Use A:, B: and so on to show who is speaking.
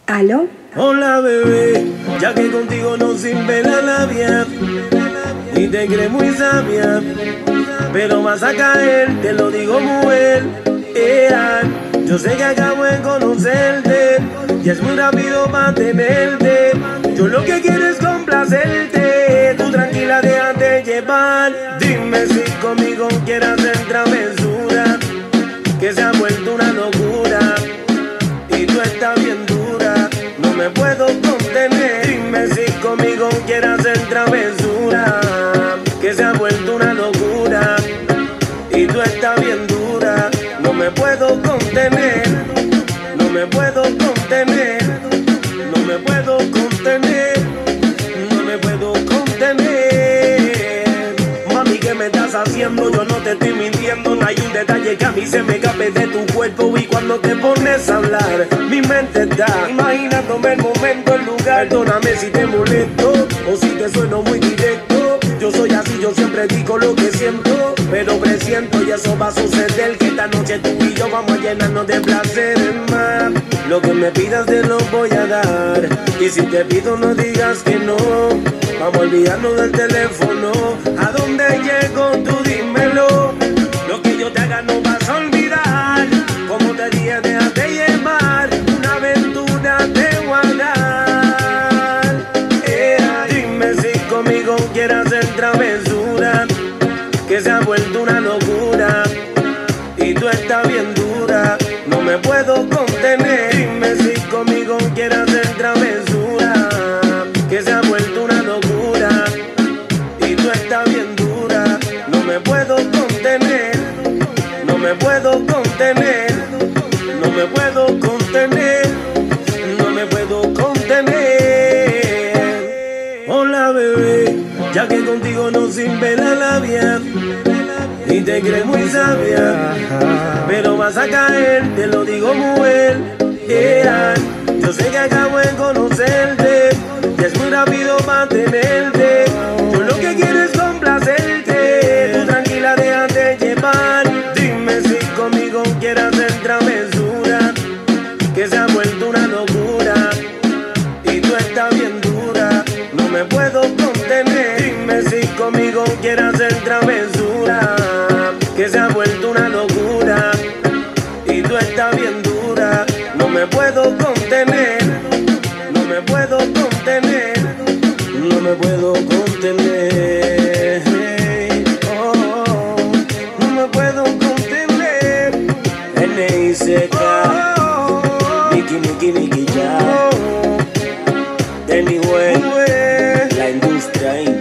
A: ¿Aló?
B: Hola bebé, ya que contigo no sirve la labia y te crees muy sabia, pero vas a caer, te lo digo mujer. Yo sé que acabo de conocerte y es muy rápido mantenerte. Yo lo que quiero es complacerte, tú tranquila déjate llevar. Dime si conmigo quieres hacer travesura, que se ha vuelto una locura y tú estás bien dura, no me puedo contener. Dime si conmigo quieres hacer travesura, que se ha vuelto una locura y tú estás bien dura, no me puedo contener, no me puedo contener, no me puedo contener, no me puedo contener. Mami, ¿qué me estás haciendo? Yo no te estoy mintiendo, no hay un detalle que a mí se me escape de tu cuerpo. Y cuando te pones a hablar, mi mente está imaginándome el momento, el lugar. Perdóname si te molesto o si te sueno muy directo. Yo soy así, yo siempre digo lo que siento, pero presiento y eso va a suceder, que esta noche tú y yo vamos a llenarnos de placeres más. Lo que me pidas te lo voy a dar, y si te pido no digas que no. Vamos a olvidarnos del teléfono, ¿a dónde llego? Tú dímelo. Lo que yo te haga no vas a olvidar, como te dije déjate llevar, una aventura te voy a dar. Dime si conmigo quieres hacer travesura, que se ha vuelto una locura y tú estás bien dura, no me puedo contener. Dime si conmigo quieres hacer travesura, que se ha vuelto una locura y tú estás bien dura, no me puedo contener, no me puedo contener, no me puedo contener, no me puedo contener. Hola bebé, ya que contigo no sirve la labia y te crees muy sabia, pero vas a caer, te lo digo mujer. Yo sé que acabo de conocerte y es muy rápido mantenerte. Yo lo que quiero es complacerte, tú tranquila déjate llevar. Dime si conmigo quieres hacer travesura, que se ha vuelto una locura y tú estás bien dura, no me puedo contener. Dime si conmigo quieres hacer travesura, que se ha vuelto una locura y tú estás bien dura, no me puedo contener, no me puedo contener, no me puedo contener. Oh, no me puedo contener. N.I.C.K. Nicky ya. Anyway, la industria.